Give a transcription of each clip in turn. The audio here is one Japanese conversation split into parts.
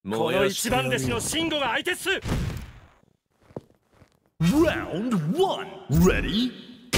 この一番弟子の慎吾が相手っす。 Round 1 Ready Go!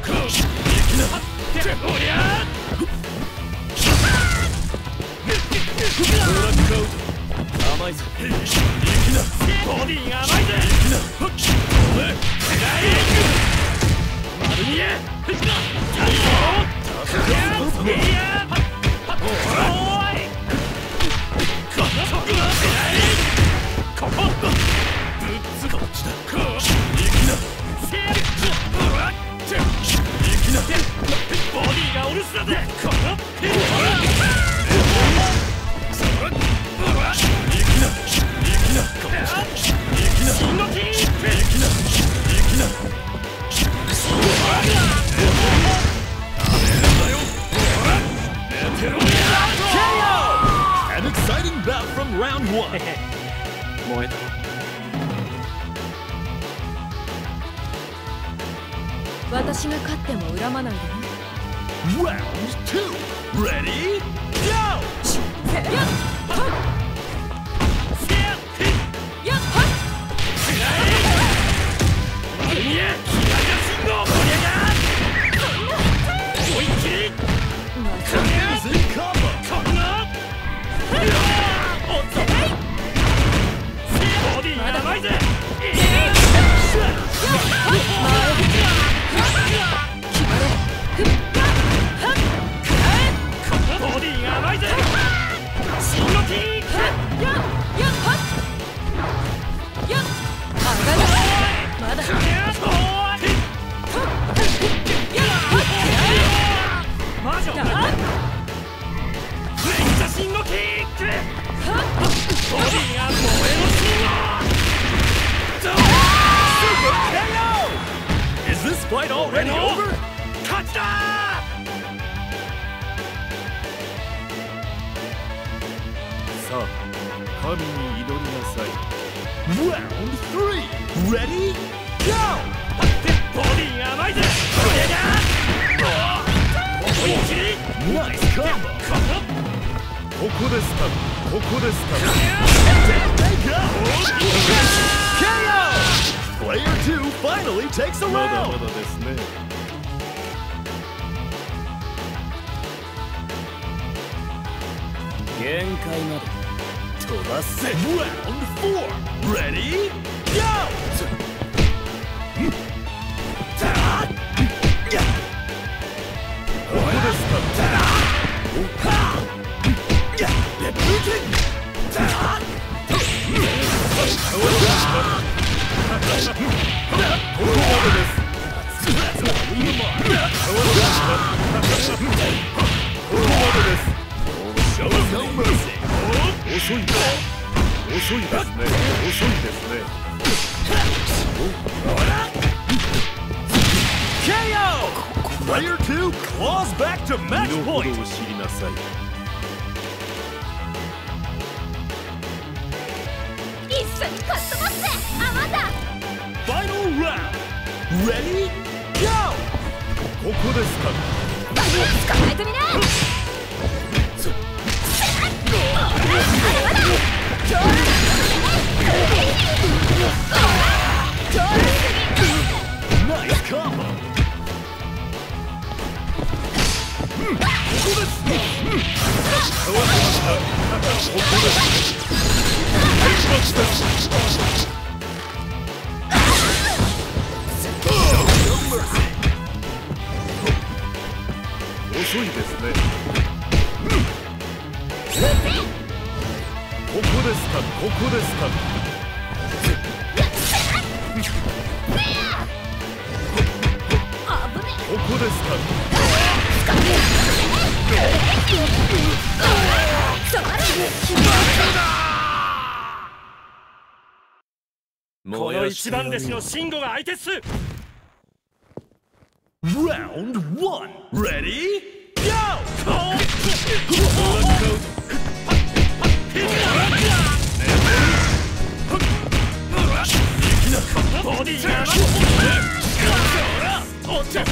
甘いぞ。ボディが甘いぜ。丸見え。ボディがお留守だぜ。 An exciting bout from round 1. 燃えた。 私が勝っても恨まないでね。 Round 2 Ready Go! Is this fight already over? 勝ちださあ、神に祈りなさい。Round 3 Ready Go! ボディが甘いぜ。これが思いっきり。 Nice combo! ここですか。ここですか。Down they go! KO! Player 2 finally takes a round! まだまだですね。 限界まで飛ばせ。 Round 4 Ready Go! ここですか。遅いですね。遅いですね。KO! Player 2 claws back to match point! を知りなさい。 一緒にかっ飛ばすぜ、あまた。 Final round! Ready? Go! ここですか。 捕まえてみな。 ナイスカーボ。遅いですね。ここですか。ここですか。ここですか。 この一番弟子の慎吾が相手っす。 Round 1 Ready Go! ボディが甘い。おっと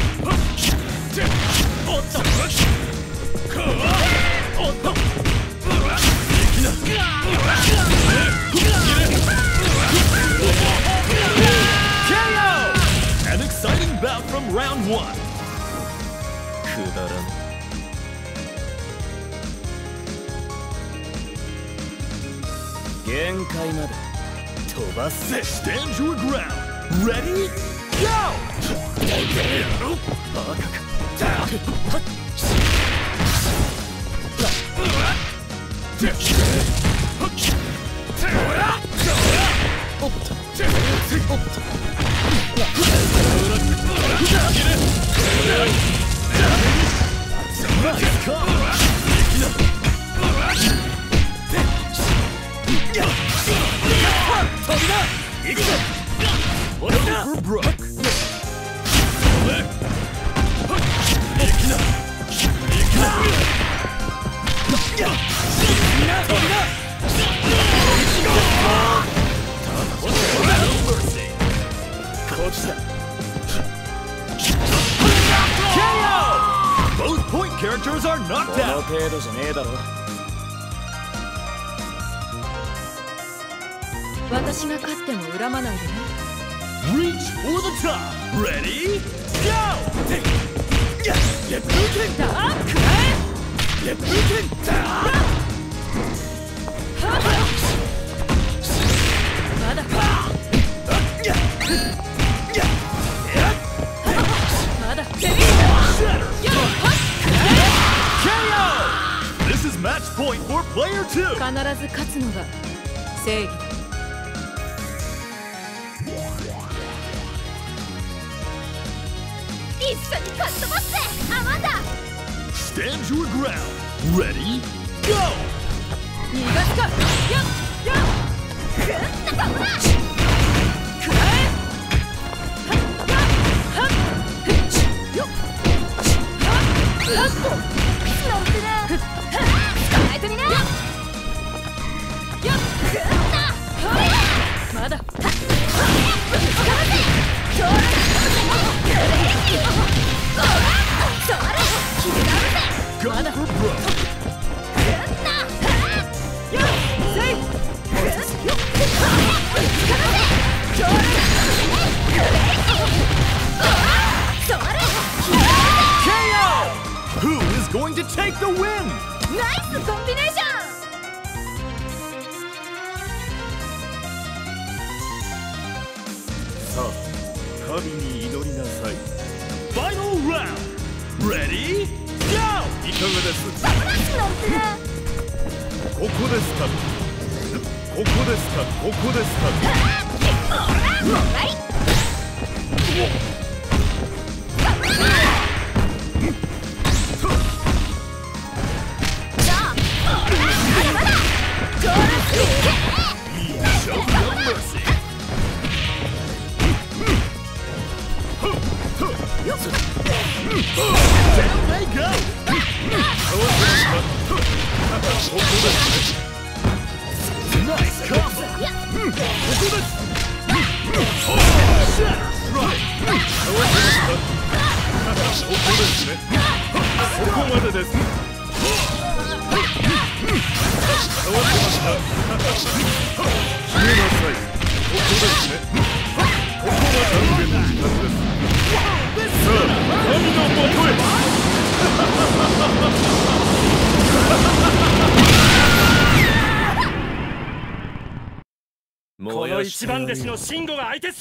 おっと An exciting bout from round 1. くだらん。限界まで飛ばせ。 Stand your ground. Ready? Go! バカか。おっと。Both point characters are knocked out. この程度じゃねえだろ。 私が勝っても恨まないでね。 Reach for the top. Ready? Go! Get moving. だあくら Get moving. まだまだ This is match point for player 2. 必ず勝つのが正義だ。一緒にかっ飛ばせアマンダ。 Stand your ground. Ready? Go! 逃がすか。よっよっくんなかもな。くらえはっよっラストなんてな。捕まえてみな。よっくんなまだ Go for broke. ！KO! Who is going to take the win? ナイスコンビネーション。 さあ、神に祈りなさい。Final round. Ready? Go! いかがです？ここですか？ここですか？ここですか？ この一番弟子のシンゴが相手っす。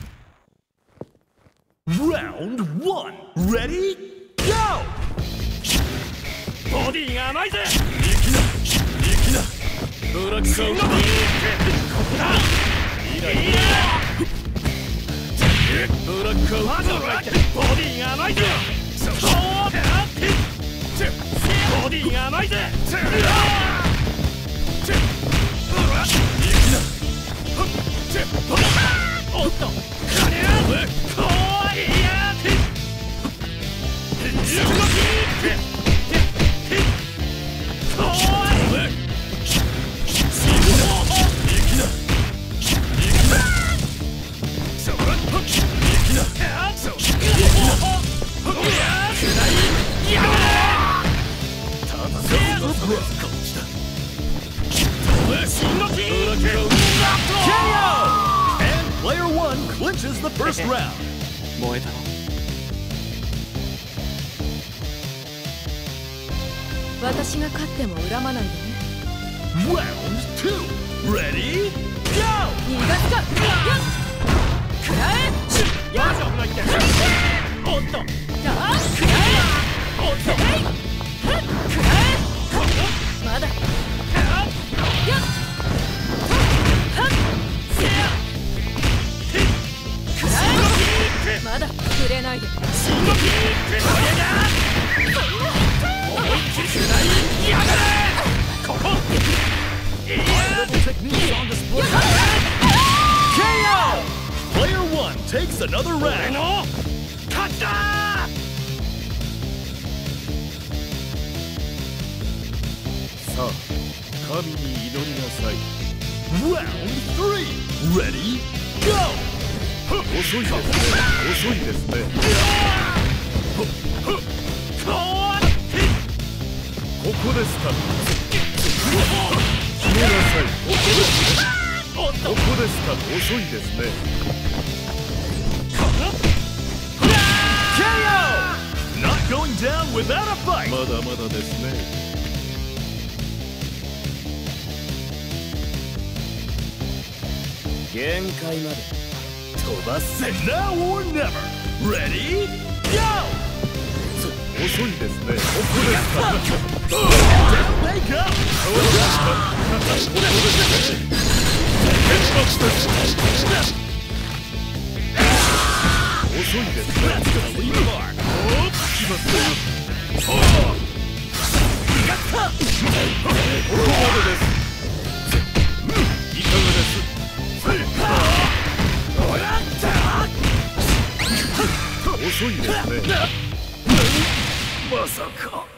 Round 1. Ready? Go! ボディが甘いぜ。 ブラックサウンド。 ここだ。いいな。 ブラックアウト。 ボディが甘いぜ。ボディが甘いぜ。おっと。 finishes the first round. 燃えたろ。 私が勝っても恨まないでね。 Round 2. Ready? Go! 逃がすか。よっ食らえ。 よし、危ないって。おっと。 だ食らえ。 おっと。 食らえ。まだ。よっまだ触れないで。 シンゴキーこれだ。思いっきり食らいやがれ。ここ。 Techniques on display. KO! Player 1 takes another 俺 round. の勝ちだ。 さあ、神に祈りなさい。Round 3. Ready? Go! 遅いですね。遅いですね。ここですか。決めなさい。ここですか。遅いですね。KO! Not going down without a fight. まだまだですね。限界まで飛ばせ。Now or never. Ready? Go! 遅いですね。ここですか。Down they go. 遅いですね。Leave the mark. きますよ。ここまでです。いかがです。遅いですね。まさか。